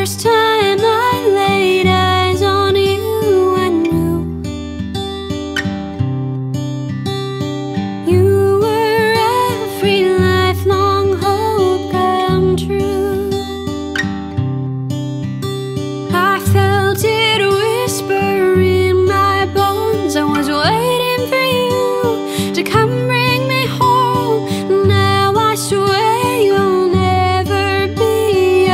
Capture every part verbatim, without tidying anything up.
first time I laid eyes on you, I knew you were every lifelong hope come true. I felt it whisper in my bones. I was waiting for you to come bring me home. Now I swear you'll never be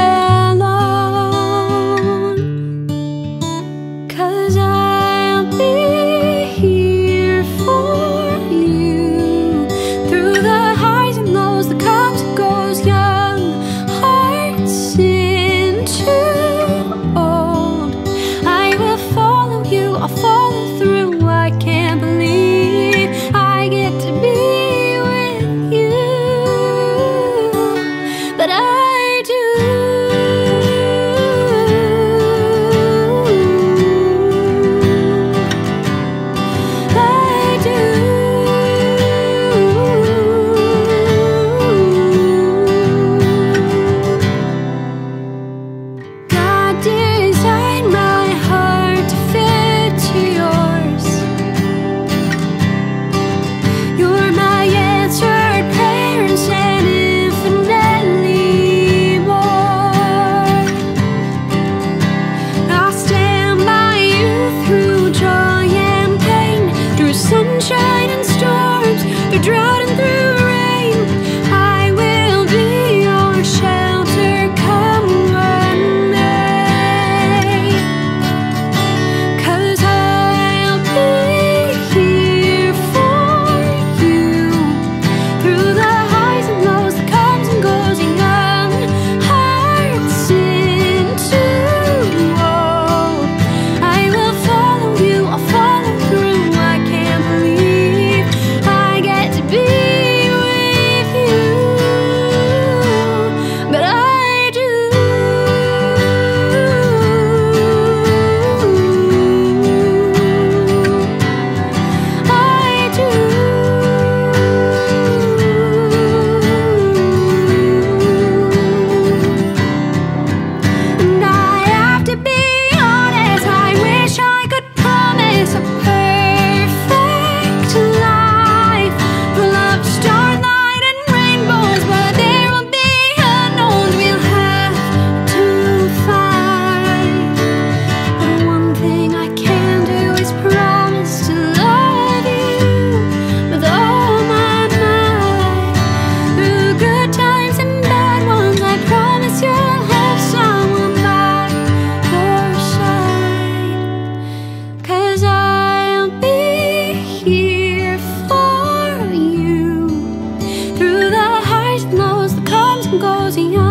alone, 'cause I'll be here for you through the highs and lows, the comes and goes, young hearts into old. I will follow you, I'll follow through. I can't believe I get to be with you, but I do. I do. God designed my heart to fit to yours. You're my answered prayers and infinitely more. I'll stand by you through joy and pain, through sunshine and storms, through drought and through rain. I will be your shelter come what may, 'cause I'll be here for you through the highs and lows, the comes and goes, young hearts into old. I will follow you, I'll follow through. I can't believe I get to be with you, but I do. I do. And I have to be honest, I wish I could promise a perfect life full of starlight and rainbows, but there will be unknowns we'll have to fight. But one thing I can do is promise to love you with all my might. Through good times and bad ones, I promise you'll have someone by your side, 'cause I'll be here for you through the highs and lows, the comes and goes, young